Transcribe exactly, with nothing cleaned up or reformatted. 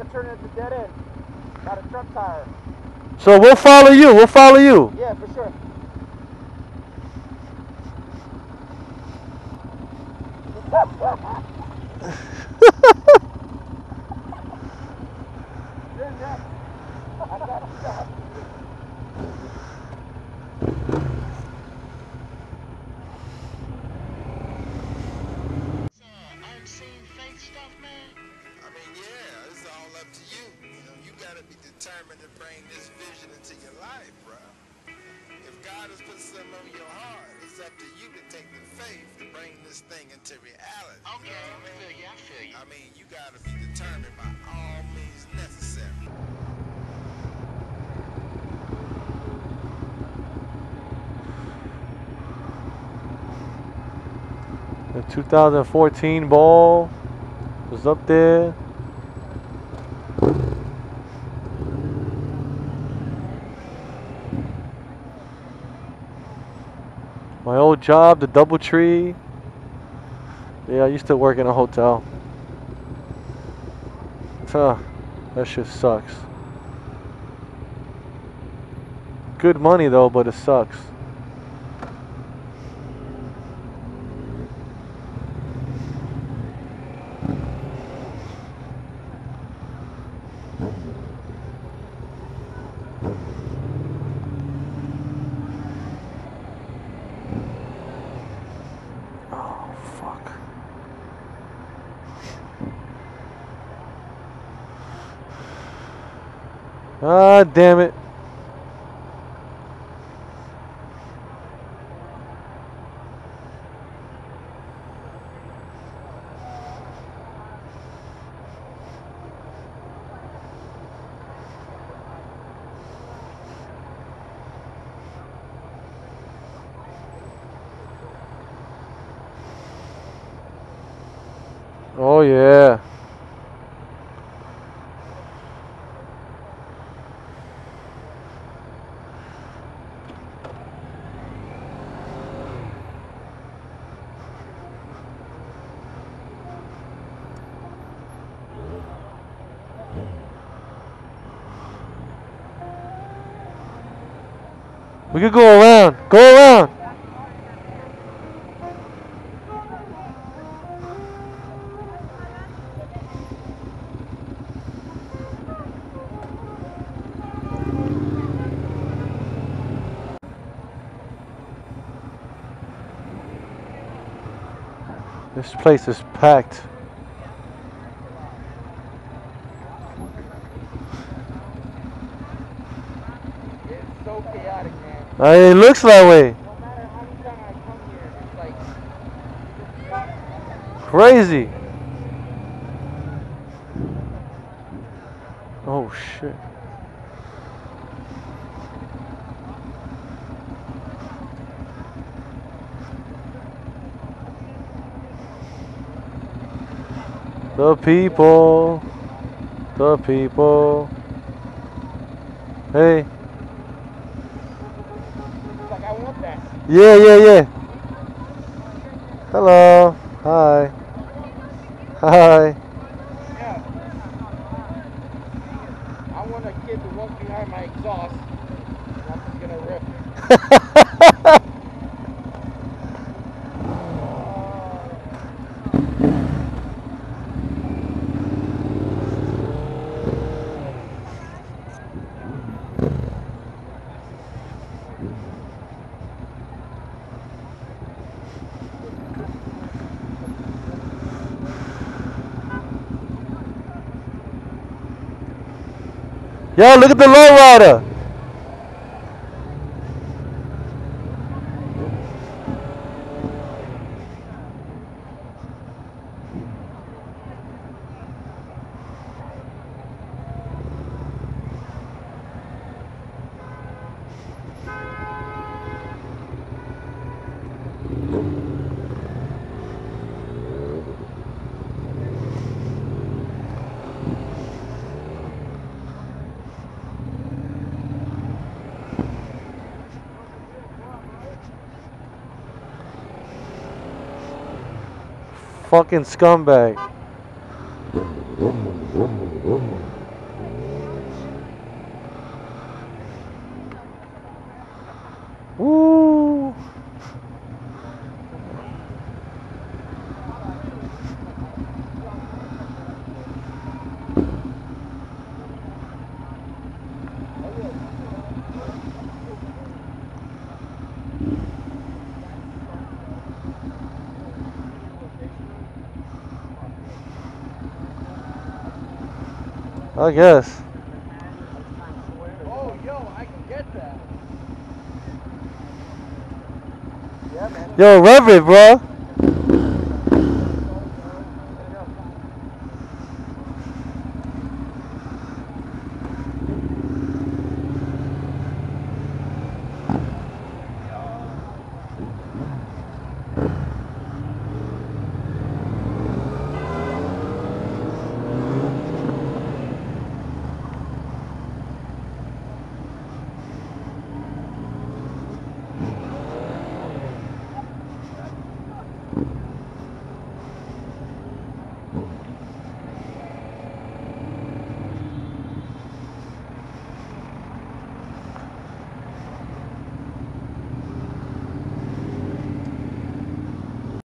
to turn it to dead end. Got a truck tire. So we'll follow you. We'll follow you. Yeah, for sure. You're next. I got stuff. Determined to bring this vision into your life, bro. If God has put something on your heart, it's up to you to take the faith to bring this thing into reality. Okay, you know I feel you, I feel you. I mean, you gotta be determined by all means necessary. The two thousand fourteen ball was up there. My old job, the DoubleTree. Yeah, I used to work in a hotel. Huh, that shit sucks. Good money though, but it sucks. Ah, damn it. Oh, yeah. We could go around. Go around. This place is packed. It's so chaotic, man. Uh, it looks that way. No matter how many times I come here, it's like Crazy. Oh shit. The people. The people. Hey. it's like I want that. Yeah, yeah, yeah. Hello. Hi. Hi. Yeah. I want a kid to walk behind my exhaust. And I'm just gonna rip. Yo, look at the lowrider. Fucking scumbag. I guess. Oh, yo, I can get that. Yeah, man. Yo, rev it, bro.